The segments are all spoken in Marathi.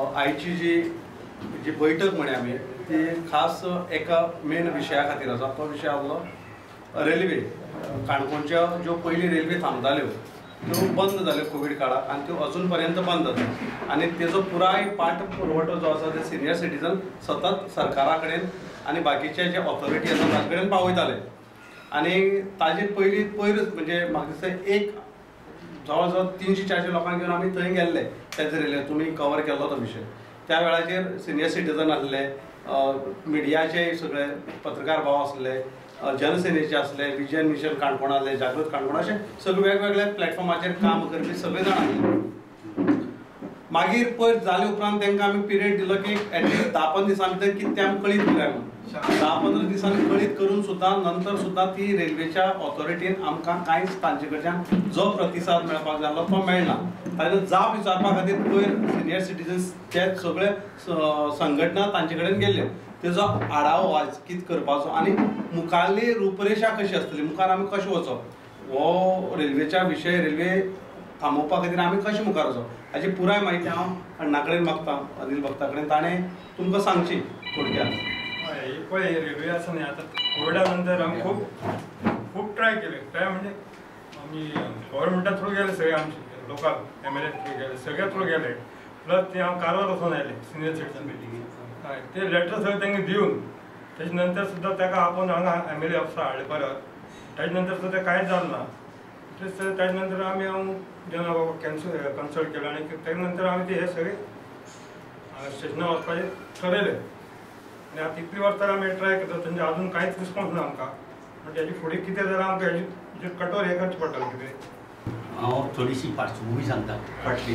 आयची जी बैठक म्हणे आमी ती खास एका मेन विशया खातीर आसा। तो विशय आसलो रेल्वे। काणकोणच्या ज्यो पयलीं रेल्वे थांबताल्यो त्यो बंद जाल्यो कोवीड काळाक आनी त्यो अजून पर्यंत बंद आसा आनी तेजो पुराय पाठ पुरवठो जो आसा ते सिनियर सिटीजन सतत सरकारा कडेन आनी बाकीचे जे ऑथॉरिटी आसा ताजे कडेन पावयताले आनी ताजे पयरूच म्हणजे म्हाका दिसता एक जवळ जवळ 300-400 लोकांक घेवन आमी थंय गेल्ले तेजे रेल्वे तुमी कवर केल्लो तो विशय। त्या वेळाचेर सिनियर सिटीजन आसले, मिडियाचे सगळे पत्रकार भाव आसले, जनसेनेचे आसले, विजन मिशन काणकोण आसले, जागृत काणकोण अशे सगळे वेगवेगळ्या प्लॅटफॉर्माचेर काम करपी सगळे जाण आसले। मागीर पयर जाले उपरांत तांकां आमी पिरियड दिलो की एटलिस्ट 10-15 दिसां भितर कितें तें आमी कळीत करूया म्हणून। 10-15 दिसांनी कळीत करून सुद्दां नंतर सुद्दां ती रेल्वेच्या ऑथॉरिटीन आमकां कांयच तांचे कडच्यान जो प्रतिसाद मेळपाक जाय तो मेळना। ताका जाप विचारपा खातीर पयर सिनियर सिटीजन्स ते सगळे संघटना तांचे कडेन गेल्ल्यो, तेजो आढावो आज कितें करपाचो आनी मुखारली रुपरेशा कशी आसतली, मुखार आमी कशें वचप, हो रेल्वेच्या विशय रेल्वे थांबोवपा खातीर आमी कशें मुखार वचप हाची पुराय म्हायती हांव अण्णा कडेन मागतां, अनिल भक्ता कडेन। ताणें तुमकां सांगची थोडक्यात। पळय रेल्वे आसा न्ही आतां कोविडा नंतर आमी खूब ट्राय केले। ट्राय म्हणजे आमी गव्हर्मेंटा थ्रू गेले, सगळे आमचे लोकल MLA थ्रू गेले, सगळे थ्रू गेले। प्लस ते हांव कारवार वचून आयले सिनियर सिटीजन मिटिंगेक, ते लेटर सगळे तांकां दिवन तेजे नंतर सुद्दां ताका आपोवन हांगा MLA ऑफिसार हाडले परत। तेजे नंतर सुद्दां तें कांयच जालें ना। तेजे नंतर आमी हांव जेन्ना कन्सल्ट केलो आनी तेजे नंतर आमी ते हे सगळे स्टेशनार वचपाचें ठरयलें आनी आतां इतलीं वर्सां आमी ट्राय करता तेंचे अजून कांयच रिस्पॉन्स ना आमकां। म्हणजे हेजे फुडें कितें जाल्यार आमकां हेजे कठोर हें करचें पडटलें कितें। हांव थोडीशी पार्श्वभूमी सांगता फाटली।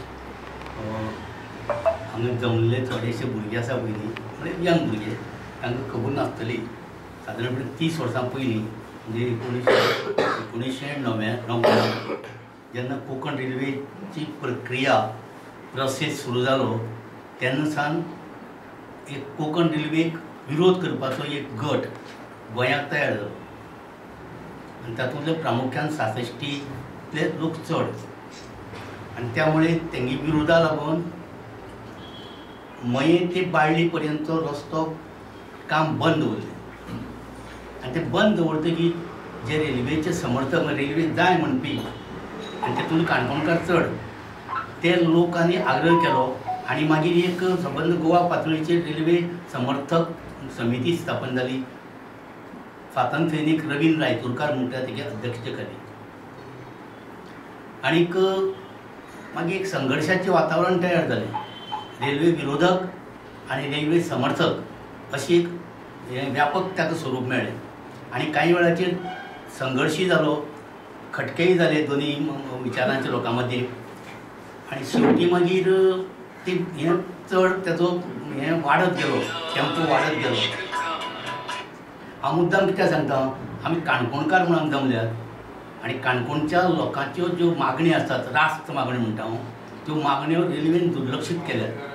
हांगा जमलेले थोडेशे भुरगे आसा पयलीं, म्हणजे यंग भुरगे, तांकां खबर नासतली सादारणपणे 30 वर्सां पयलीं म्हणजे 1999 जेन्ना कोंकण रेल्वेची प्रक्रिया प्रोसेस सुरू जालो तेन्ना सावन एक कोंकण रेल्वेक विरोध करपाचो एक गट गोंयांत तयार जालो आनी तातूंतले प्रामुख्यान 66तले लोक चड आनी त्यामुळे तेंगे विरोधा लागून मये ते बाळ्ळी पर्यंत रस्तो काम बंद दवरलें आनी ते बंद दवरतकीर जे रेल्वेचे समर्थक रेल्वे जाय म्हणपी आनी तेतून काणकोणकार चड ते लोकांनी आग्रह केलो आनी मागीर एक सबंद गोवा पातळीचेर रेल्वे समर्थक समिती स्थापन जाली। स्वातंत्र्य सैनीक रवींद्र रायतुरकार म्हणटा तेगे अध्यक्षते खाली आनीक मागीर एक संघर्शाचें वातावरण तयार जालें। रेल्वे विरोधक आनी रेल्वे समर्थक अशी एक व्यापक ताका स्वरूप मेळ्ळें आनी कांय वेळाचेर संघर्शय जालो, खटकेय जाले दोनी विचारांच्या लोकां मदीं आनी शेवटी मागीर ते हें चड तेजो हें वाडत गेलो, टेम्पो वाडत गेलो। हांव मुद्दाम कित्याक सांगता, आमी काणकोणकार म्हणून जमल्यात आनी काणकोणच्या लोकांच्यो ज्यो मागणी आसतात, रास्त मागणी म्हणटा हांव, त्यो मागण्यो रेल्वेन दुर्लक्षीत केल्यात।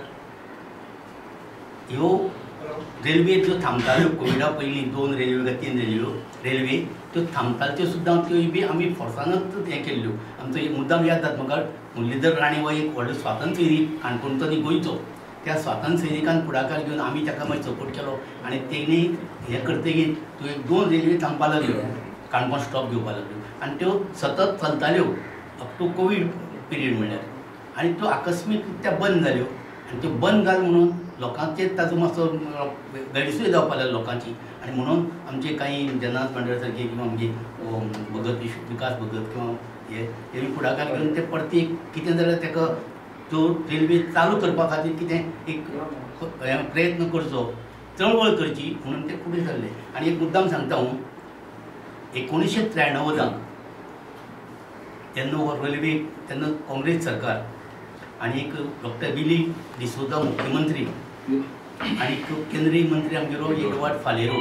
ह्यो रेल्वे ज्यो थांबताल्यो कोविडा पयलीं 2 रेल्वे काय 3 रेल्वे त्यो थांबताल्यो त्यो सुद्दां त्यो बी आमी फोर्सानच हें केल्ल्यो। आमचो एक मुद्दाम याद जाता म्हाका, मुरलीधर राणे हो एक व्हडलो स्वातंत्र्य सैनीक काणकोणचो न्ही गोंयचो, त्या स्वातंत्र्य सैनिकान पुढाकार घेवन आमी ताका मागीर सपोर्ट केलो आनी तेणी हें करतकीर त्यो 1-2 रेल्वे थांबपाक लागल्यो, काणकोण स्टॉप घेवपाक लागल्यो आनी त्यो सतत चलताल्यो अप टू कोवीड पिरियड म्हणल्यार आनी त्यो आकस्मीक त्या बंद जाल्यो आनी त्यो बंद जाल म्हणून लोकांचेर ताजो मातसो गैरसोय जावपाक लागली लोकांची आनी म्हणून आमचे काही जनार्दन मंडळ सारके किंवा आमचे भगत विकास भगत किंवा हे फुडाकार घेवन ते परतीक कितें जाल्यार ताका तो रेल्वे चालू करपा खातीर कितें एक प्रयत्न करचो, चळवळ करची म्हणून ते फुडें सरले। आनी एक मुद्दाम सांगता हांव, 1993 तेन्ना हो रेल्वे तेन्ना काँग्रेस सरकार आनी एक डॉक्टर बिली डिसोजा मुख्यमंत्री आनी केंद्रीय मंत्री आमगेलो एडवर्ड फालेरो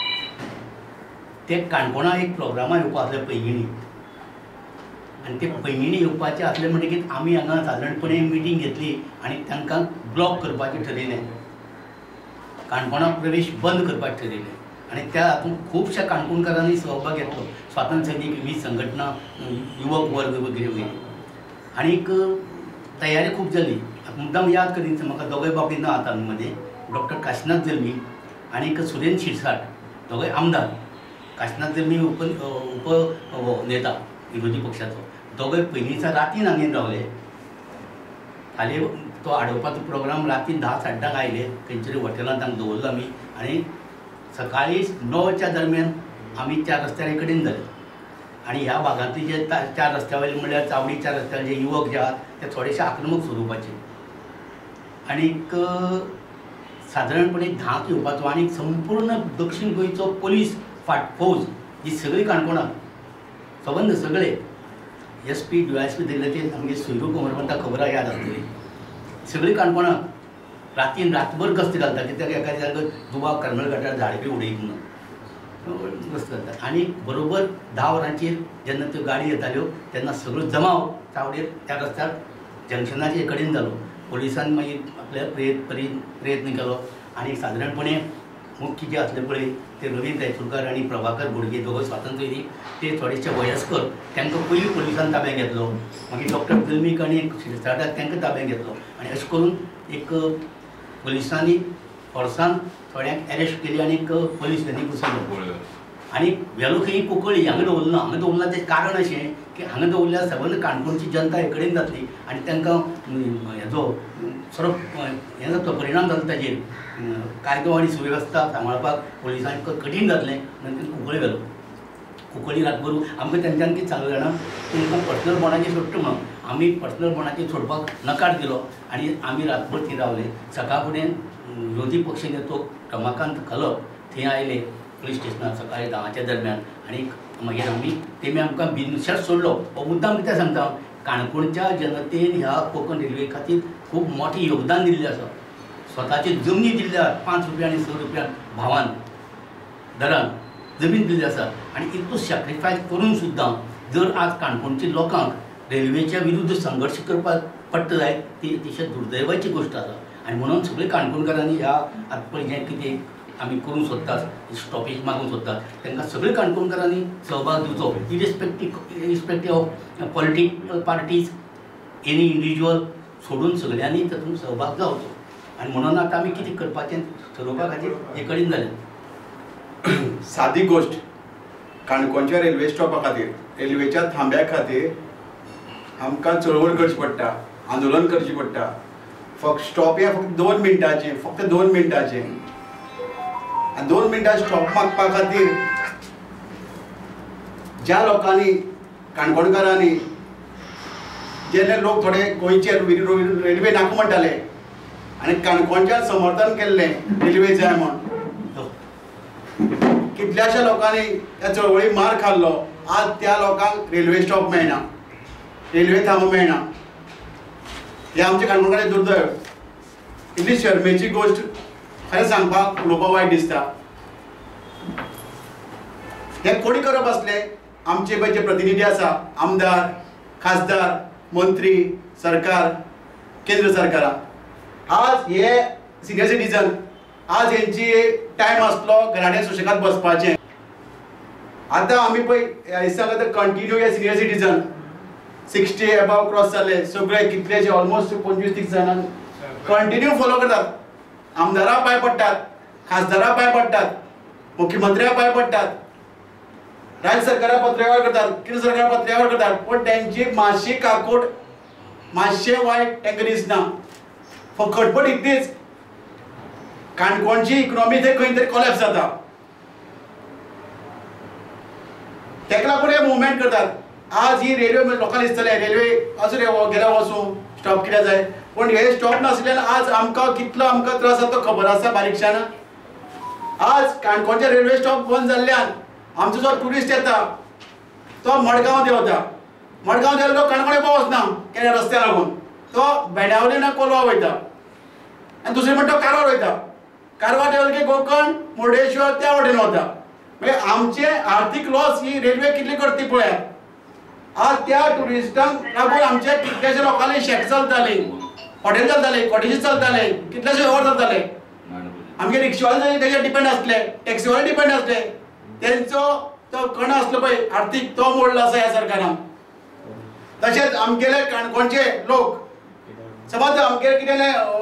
ते काणकोणा एक प्रोग्रामा येवपा आसले पैंगिणी आनी ते पैंगिणी येवपाचे आसले म्हणटकीर आमी हांगा सादारणपणे मिटींग घेतली आनी तांकां ब्लॉक करपाचें ठरयलें, काणकोणा प्रवेश बंद करपाचें ठरयलें आनी त्या हातूंत खुबश्या काणकोणकारांनी सहभाग घेतलो, स्वातंत्र्य सैनीक विविध संघटना, युवक वर्ग वगैरे वगैरे। आनीक तयारी खूप जाली. मुद्दाम याद करीत म्हाका दोगूय बाबी ना आता मध्ये डॉक्टर काशीनाथ जल्मी आणि एक सुरेंद्र शिरसाट, दोगूय आमदार. काशीनाथ जल्मी उप नेता विरोधी पक्षाचो. दोगूय पयलींचा रातीन हांगेन रावले. फाल्यां तो आडोवपाचो प्रोग्राम रातीन 10-10:30 आयले. खंयतरी हॉटेलांत तांकां दवरलो आमी आनी सकाळी 9च्या दरम्यान आमी 4 रस्त्यार कडेन जाले. आणि ह्या भागांतले जे 4 रस्त्या वयले म्हणल्यार चावडीच्या रस्त्यार जे युवक जे आहात ते थोडेशे आक्रमक स्वरुपाचे. आनीक सादारणपणे 10क येवपाचो आनी संपूर्ण दक्षिण गोंयचो पोलीस फौज ही सगळी काणकोणां सबंद सगळे SP DYSP दिल्ले ते आमगे सोयरू कोमरपंता खबर याद आसतली. सगळी काणकोणां रातीन रातभर गस्त घालता कित्याक एका जाग्यार दुबाव करमल घाटार झाड बी उडयत म्हणून गस्त घालता. आनी बरोबर 10 वरांचेर जेन्ना त्यो गाडी येताल्यो तेन्ना सगळो जमाव चावडेर त्या रस्त्यार जंक्शनाचे कडेन जालो. पोलिसान मागीर आपल्या प्रयत्न केलो आनी सादारणपणे मुख्य जे आसले पळय ते रवींद्र रायचूरकार आनी प्रभाकर बोडगे दोगूय स्वातंत्र्य ते थोडेशे वयस्कर तांकां पयलीं पोलिसान ताब्यात घेतलो. मागीर डॉक्टर जल्मीक आनी शिरसाटाक तांकां ताब्यात घेतलो आनी अशें करून एक पोलिसांनी फोर्सान थोड्यांक एरेस्ट केली आनी पोलीस त्यांनी घुसयलो आनी व्हेलो खंय कुंकळ्ळी हांगा दवरलो. हांगा दवरला तें कारण अशें की हांगा दवरल्यार सबंद काणकोणची जनता हे कडेन जातली आनी तांकां हेजो सरो हें जातलो परिणाम जातलो ताजेर. कायदो आनी सुवेवस्था सांबाळपाक पोलिसांक कठीण जातलें म्हणून तें कुंकळ्ळी व्हेलो. कुंकळ्ळी रातभर आमकां तेंच्यांनी कितें सांगलें जाणा तुमकां पर्सनल बॉन्डाचेर सोडटा म्हणून आमी पर्सनल बॉन्डाचेर सोडपाक नकार दिलो आनी आमी रातभर थंय रावले. सकाळ फुडें विरोधी पक्ष नेतो रमाकांत कलप थंय आयले पुलीस स्टेशनार सकाळी 10च्या दरम्यान आनी मागीर आमी तेमी आमकां बिनशर्त सोडलो. हो मुद्दाम कित्याक सांगता काणकोणच्या जनतेन ह्या कोंकण रेल्वे खातीर खूब मोठें योगदान दिल्लें आसा. स्वताच्यो जमनी दिल्ल्या 5 रुपया आनी 6 रुपया भावान दरान जमीन दिल्ली आसा आनी इतलो सॅक्रिफायस करून सुद्दां जर आज काणकोणच्या लोकांक रेल्वेच्या विरुद्ध संघर्श करपाक पडटा जायत ती अतिशय दुर्दैवाची गोश्ट आसा. आनी म्हणून सगळे काणकोणकारांनी ह्या आतां पळय जें कितें आमी करूंक सोदतात स्टॉपेज मागूंक सोदतात तांकां सगळे काणकोणकारांनी सहभाग दिवचो irrespective of political parties any individual सोडून सगळ्यांनी तातूंत सहभाग जावचो. आनी म्हणून आतां आमी कितें करपाचें ठरोवपा खातीर हे कडेन जालें. सादी गोश्ट काणकोणच्या रेल्वे स्टॉपा खातीर रेल्वेच्या थांब्या खातीर आमकां चळवळ करची पडटा, आंदोलन करचें पडटा. फक्त स्टॉप हे फक्त 2 मिनटाचें, फक्त 2 मिनटाचें. आनी 2 मिनटां स्टॉप मागपा खातीर ज्या लोकांनी काणकोणकारांनी जेन्ना लोक थोडे गोंयचे रेल्वे नाका म्हणटाले आनी काणकोणच्यान समर्थन केल्लें रेल्वे जाय म्हण कितल्याशा लोकांनी त्या चळवळी मार खाल्लो. आज त्या लोकांक रेल्वे स्टॉप मेळना, रेल्वे थांबो मेळना. हे आमचे काणकोणकारांचें दुर्दैव. इतली शर्मेची गोश्ट खरें सांगपाक उलोवपाक वायट दिसता. हे कोणी करप आसले आमचे पळय जे प्रतिनिधी आसा आमदार, खासदार, मंत्री, सरकार, केंद्र सरकारां. आज हे सिनियर सिटीजन आज हेंची टायम आसलो घराण्या सुशेगाद बसपाचें. आतां आमी पळय दिसता कंटिन्यू हे सिनियर सिटीजन 60 अबाव क्रॉस जाले सगळे कितलेशे ऑलमोस्ट 25-30 जाणां कंटिन्यू फॉलो करतात. आमदारा पांय पडटात, खासदारा पांय पडटात, मुख्यमंत्र्या पांय पडटात, राज्य सरकारा पत्रव्यवहार करतात, केंद्र सरकार पत्रव्यवहार करतात. पण तेंची मातशी काकूट मातशें वायट तांकां दिसना. फक्त खटपट इतलीच काणकोणची इकॉनॉमी थंय खंय तरी कॉलॅप्स जाता. तेका लागून हे मुवमेंट करतात. आज ही रेल्वे लोकांक दिसतले रेल्वे असो गेल्या वचूं स्टॉप कित्याक जाय. पण हे स्टॉप नासल्यान आज आमकां कितलो आमकां त्रास जाता तो खबर आसा बारीकशान. आज काणकोणचे रेल्वे स्टॉप बंद जाल्ल्यान आमचो जो ट्युरिस्ट येता तो मडगांव देंवता. मडगांव देंवलो काणकोण येवपाक वचना केन्ना रस्त्यार लागून तो बेंडावले ना कोलवा वयता आनी दुसरे म्हणटा तो कारवार वयता. कारवार देंवलो की कोकण मुर्डेश्वर त्या वाटेन वता. म्हणजे आमचे आर्थीक लॉस ही रेल्वे कितली करती पळयात. आज त्या ट्युरिस्टांक लागून आमचे कितलेशे लोकांनी शेत चलताले, हॉटेल चलताले, कॉटेजीस चलताले, कितलेशे वेव्हार चलताले. आमगे रिक्षावाले तेजेर डिपेंड आसले, टॅक्सीवाले डिपेंड आसले. तेंचो तो कण आसलो पळय आर्थीक तो मोडलो आसा ह्या सरकारान. तशेंच आमगेले काणकोणचे लोक समज आमगे कितें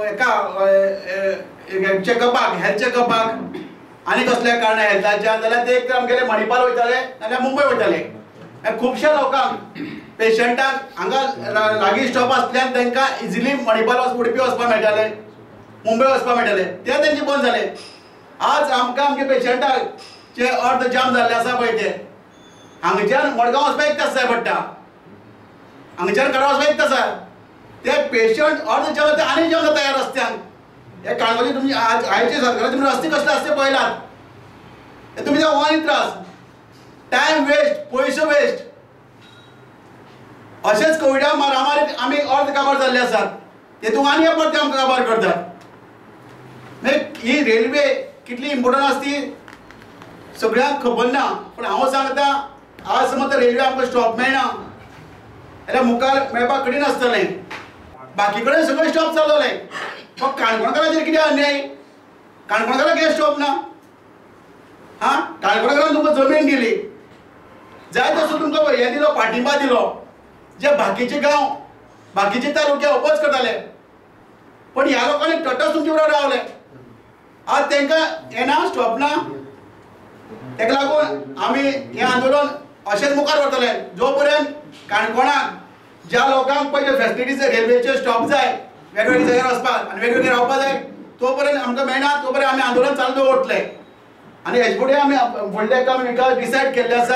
एका चॅकअपाक हेल्थ चॅकअपाक आनी कसल्या कारणां हेल्थाच्या जाल्यार ते एक तर आमगेले मणिपाल वयताले नाल्यार मुंबय वयताले खुबश्या लोकांक पेशंटाक हांगा लागीं स्टॉप आसल्यान तांकां इजिली मणिपाल उडपी वचपाक मेळटाले मुंबय वचपाक मेळटाले ते तेंचे बंद जाले आज आमकां आमगे पेशंटाक जे अर्द जाम जाल्ले आसा पळय ते हांगच्यान मडगांव वचपाक 1 तास जाय पडटा हांगच्यान कडा वचपाक 1 तास जाय ते पेशंट अर्द जाम जाता आनी जाम जाता ह्या रस्त्यान हे काणकोणचे तुमचे आयचे सरकारान तुमी रस्ते कसले आसते पळयलात हे तुमी हो आनी त्रास टायम वेस्ट पयसो वेस्ट अशेंच कोविडा महामारीत आमी अर्द काबार जाल्ले आसात तेतूंत आनी परते आमकां काबार करतात ही रेल्वे कितली इम्पोर्टंट आसा ती सगळ्यांक खबर ना पण हांव सांगता आज समज रेल्वे आमकां स्टॉप मेळना जाल्यार मुखार मेळपाक कठीण आसतलें बाकी कडेन सगळे स्टॉप चालवले पण काणकोणकारांचेर कितें अन्याय काणकोणकारांक कितें स्टॉप ना हा काणकोणकारांक तुमकां जमीन दिली जाय तसो तुमकां हे दिलो पाठिंबा दिलो जे बाकीचे गांव बाकीचे तालुके ओपोज करताले पण ह्या लोकांनी तटच तुमचे बरोबर रावले आज तांकां हें ना स्टॉप ना ताका लागून आमी हें आंदोलन अशेंच मुखार व्हरतले जो पर्यंत काणकोणाक ज्या लोकांक पयले फॅसिलिटीज रेल्वेचे स्टॉप जाय वेगवेगळ्या जाग्यार वचपाक आनी वेगवेगळे रावपाक जाय तो पर्यंत आमकां मेळना तो पर्यंत आमी आंदोलन चालू दवरतले आनी हेजे फुडें आमी फुडल्या एका विकास डिसायड केल्ले आसा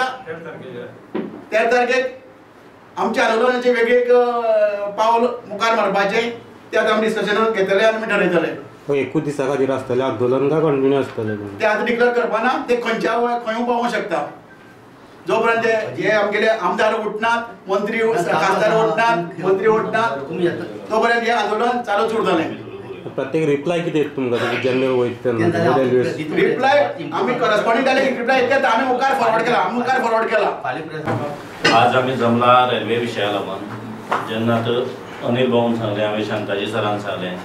13 तारखेक आमच्या आंदोलनाचे वेगळे पावल मुखार मारपाचें ते आतां आमी डिस्कशन घेतले आनी आमी ठरयतले 21 दिसा खातीर आसतलें आंदोलन काय कंटिन्यू आसतलें ते आतां डिक्लेअर करपाना ते खंयच्या खंय पावूंक शकता जो पर्यंत जे आमगेले आमदार उठनात मंत्री खासदार उठनात मंत्री उठनात तो पर्यंत हे आंदोलन चालूच उरतलें प्रत्येक रिप्लाय कितें येता तुमकां जेन्ना वयता तेन्ना रेल्वे रिप्लाय आमी करस्पॉन्डिंग रिप्लाय येता आमी मुखार फॉरवर्ड केला आज आमी जमला रेल्वे विशया लागून जेन्ना अनिल भाऊन सांगलें हांवें शांताजी सरान सांगलें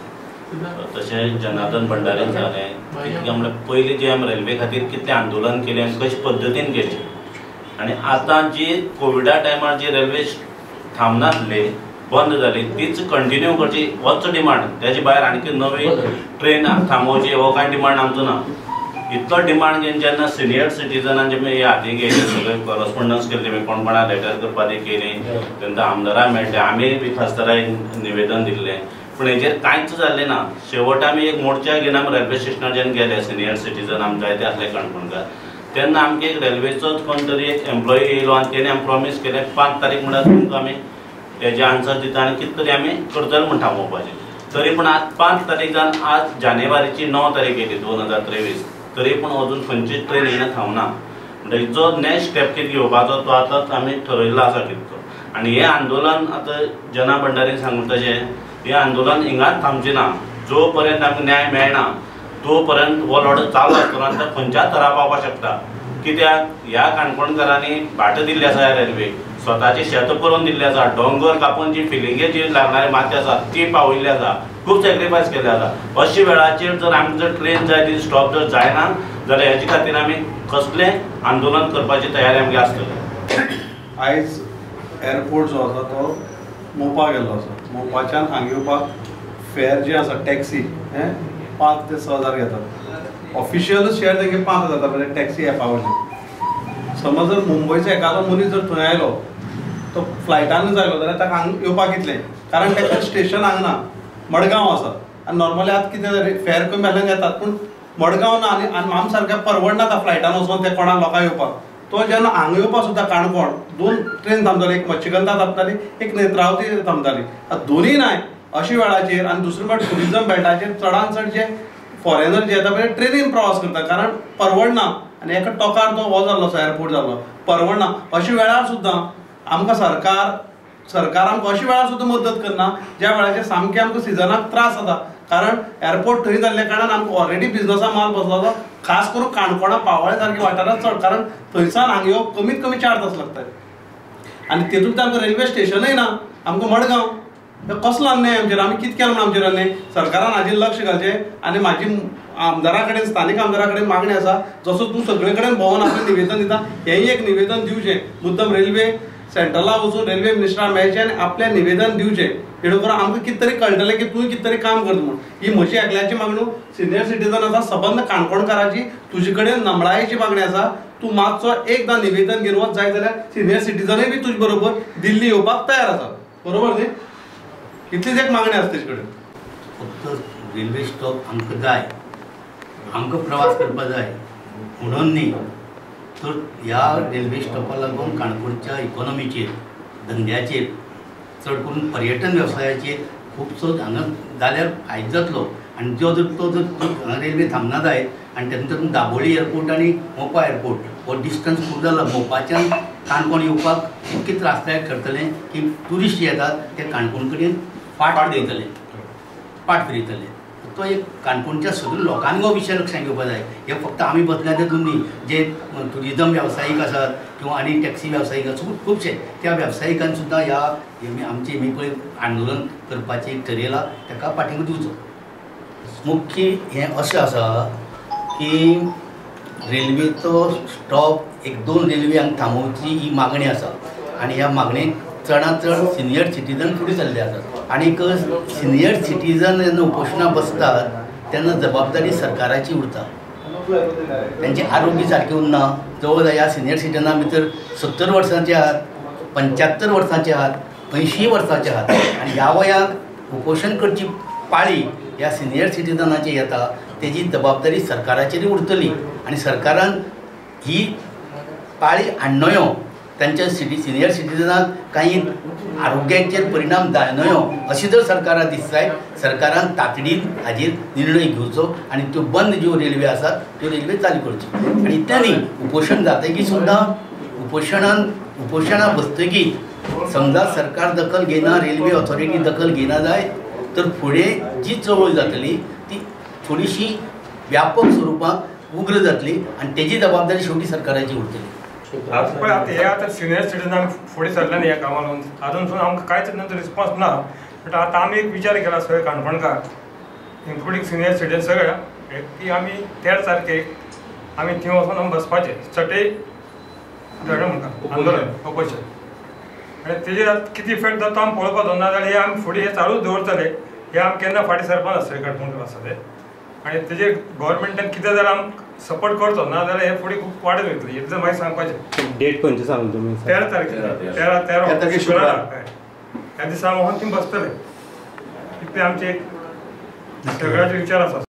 तशें जनार्दन भंडारीन सांगलें म्हणल्यार पयलीं जे आमी रेल्वे खातीर कितलें आंदोलन केलें आनी कशे पद्दतीन केलें आनी आतां जी कोविडा टायमार जी रेल्वे थांबनासली बंद जाली तीच कंटिन्यू करची होच डिमांड तेजे भायर आणखी नवी ट्रेन थांबोवची हो कांय डिमांड आमचो ना इतलो डिमांड घेवन जेन्ना सिनियर सिटीजनांचे हे हाती घेयले सगळे करस्पॉन्डन्स केल्ले कोण कोणा लेटर करपा ती केली तेन्ना आमदारां मेळटे आमी बी खासदाराक निवेदन दिल्लें पूण हेजेर कांयच जाल्लें ना शेवट आमी एक मोर्चा घेवन आमी रेल्वे स्टेशनार जेन्ना गेले सिनियर सिटीजन आमचे जायते आसले काणकोणकार तेन्ना आमकां एक रेल्वेचोच कोण तरी एक एम्प्लॉई येयलो आनी तेणे आमकां प्रॉमीस केलें 5 तारीख म्हणल्यार तुमकां आमी तेजे आन्सर दिता आनी कितें तरी आमी करतले म्हण थांबोवपाचें तरी पूण आज 5 तारीख जावन आज जानेवारीची 9 तारीख येयली 2023 तरी पूण अजून खंयचीच ट्रेन येना थांबना म्हणटकीर जो नेक्स्ट स्टेप कितें घेवपाचो तो आतांच आमी ठरयल्लो आसा कितें आनी हें आंदोलन आतां जना भंडारीन सांगलें तशें हें आंदोलन हिंगाच थांबचें ना जो पर्यंत आमकां न्याय मेळना तो पर्यंत हो लढो चालू आसतना तो खंयच्या थरा पावपाक शकता कित्याक ह्या काणकोणकारांनी भाट दिल्ली आसा ह्या रेल्वेक स्वताची शेतां करून दिल्ली आसा डोंगर कापून जी फिलिंगे जी लागणारी माती आसा ती पावयल्ली आसा खूब सॅक्रिफायस केल्ले आसा अशे वेळाचेर जर आमकां जर ट्रेन जाय ती स्टॉप जर जायना जाल्यार हेजे खातीर आमी कसलें आंदोलन करपाची तयारी आमगे आसतली आयज एअरपोर्ट जो आसा तो मोपा गेल्लो आसा मोपाच्यान हांगा येवपाक फेर जे आसा टॅक्सी हे 5 ते 6 हजार घेतात ऑफिशियल शेअर तेंगे 5 जाता म्हणजे टॅक्सी एपा वयल्यान समज जर मुंबयचो एखादो मनीस जर थंय आयलो तो फ्लायटान जायलो जाल्यार ताका हांगा येवपाक कितलें कारण ताका स्टेशन हांगा ना मडगांव आसा आनी नॉर्मली आतां कितें फेर कमी आसल्यान घेतात पूण मडगांव ना आनी आम सारक्या परवडना त्या फ्लायटान वचून ते कोणा लोकांक येवपाक तो जेन्ना हांगा येवपाक सुद्दां काणकोण 2 ट्रेन थांबताली एक मच्छिगंधा थांबताली एक नेत्रावती थांबताली आतां दोनूय नाय अशा वेळाचेर आनी दुसरे फावट टुरिजम बेल्टाचेर चडांत चड जे फॉरेनर जे येता पळय ट्रेनीन प्रवास करता कारण परवडना आनी एका टोकार तो हो जाल्लो असो एअरपोर्ट जाल्लो परवडना अशा वेळार सुद्दां आमकां सरकार आमकां अशा वेळार सुद्दां मदत करना ज्या वेळाचेर सामकें आमकां सिजनाक त्रास जाता कारण एअरपोर्ट थंय जाल्ल्या कारणान आमकां ऑलरेडी बिजनसा माल बसलो आसा खास करून काणकोणा पावळे सारके वाठारांत चड कारण थंयसान हांगा येवप कमीत कमी 4 तास लागतात आनी तेतूंत आमकां रेल्वे स्टेशनय ना आमकां मडगांव कसलो अन्याय आमचेर आमी कितें केलें म्हणून आमचेर अन्याय सरकारान हाजेर लक्ष घालचें आनी म्हाजी आमदारा कडेन स्थानीक आमदारा कडेन मागणी आसा जसो तूं सगळे कडेन भोंवून आपलें निवेदन दिता हेंय एक निवेदन दिवचें मुद्दम रेल्वे सेंट्रलाक वचून रेल्वे मिनिस्टराक मेळचें आनी आपलें निवेदन दिवचें येडोकर आमकां कितें तरी कळटलें की तूं कितें तरी काम करता म्हूण. ही म्हजी एकल्याची मागणी सिनियर सिटीजन आसा सबंद काणकोणकाराची तुजे कडेन नमळायेची मागणी आसा. तूं मातसो एकदां निवेदन घेवन वच जाय जाल्यार सिनियर सिटीजनूय बी तुजे बरोबर दिल्ली येवपाक तयार आसा. बरोबर न्ही? इतलीच एक मागणी आसा तेजे कडेन. फक्त रेल्वे स्टॉप आमकां जाय, आमकां प्रवास करपाक जाय म्हणून न्ही, तर ह्या रेल्वे स्टॉपाक लागून काणकोणच्या इकॉनॉमीचेर, धंद्याचेर, चड करून पर्यटन वेवसायाचेर खुबसो हांगा जाल्यार फायदो जातलो. आनी जो जर तो जर हांगा रेल्वे थांबना जायत आनी तेतून दाबोळी एअरपोर्ट आनी मोपा एअरपोर्ट हो डिस्टन्स खूब जाला. मोपाच्यान काणकोण येवपाक इतके त्रासदायक ठरतले की ट्युरिस्ट येतात ते काणकोण कडेन पाट फिरयतले. तो एक काणकोणच्या सगळ्या लोकांक हो विशय लक्षांत घेवपाक जाय. हे फक्त आमी बसल्या तेतून न्ही, जे ट्युरिजम वेवसायीक आसात किंवा आनी टॅक्सी वेवसायीक आसात खुबशे त्या वेवसायिकांक सुद्दां ह्या आमचे पळय आंदोलन करपाचें एक ठरयलां, ताका पाठिंबो दिवचो. मुख्य हें अशें आसा की रेल्वेचो स्टॉप एक 2 रेल्वे हांगा थांबोवची ही मागणी आसा. आनी ह्या मागणेक चडांत चड सिनियर सिटीजन फुडें चल्ले आसात. आनीक सिनियर सिटीजन जेन्ना उपोशणां बसतात तेन्ना जबाबदारी सरकाराची उरता. त्यांचे आरोग्य सारकें उरना. जवळ ह्या सिनियर सिटीजना भितर 70 वर्सांचे आहात, 75 वर्सांचे आहात, 80 वर्सांचे आहात. आनी ह्या वयाक उपोशण करची पाळी ह्या सिनियर सिटीजनाची येता. तेजी जबाबदारी सरकाराचेर उरतली आनी सरकारान ही पाळी हाडनयो. त्यांच्या सिनियर सिटीजनाक काही आरोग्याचेर परिणाम जायनयो अशी जर सरकाराक दिसताय, सरकारान तातडीन हाजेर निर्णय घेवचो आनी त्यो बंद ज्यो रेल्वे आसात त्यो रेल्वे चालू करच्यो. आनी इतल्यानी उपोशण जातकीर सुद्दां उपोशणां बसतकीर समजा सरकार दखल घेना, रेल्वे ऑथॉरिटी दखल घेना जाय तर फुडें जी चळवळ जातली ती थोडीशी व्यापक स्वरुपात उग्र जातली आनी तेजी जबाबदारी शेवटी सरकाराची उरतली. आता सिनियर सिटीजन फुडें सरल्यान ह्या कामां लागून अजून सुद्दां आमकां कांयच नंतर रिस्पॉन्स ना. बट आतां आमी एक विचार केला सगळे काणकोणकार इन्क्लुडींग सिनियर सिटीजन सगळ्या की आमी 13 तारखेक आमी थंय वचून आमी बसपाचें चटई धरण म्हणटा आंदोलन ऑपोजिशन. आनी तेजेर कितें इफेक्ट जाता आमी पळोवपाचो ना जाल्यार हे आमी फुडें हे चालूच दवरतले. हे आमी केन्ना फाटीं सरपा नासतले काणकोणकार आसा ते. आनी तेजेर गोवोरमेंटान कितें जाल्यार आमकां सपोर्ट करचो ना जाल्यार हे फुडें खूब वाडत वयतली. इतलें मागीर सांगपाचें. डेट खंयची सांगली तुमी? 13 तारखेक शुक्रार ह्या दिसा आमी वचून थंय बसतले. इतले आमचे एक सगळ्याचे विचार आसा.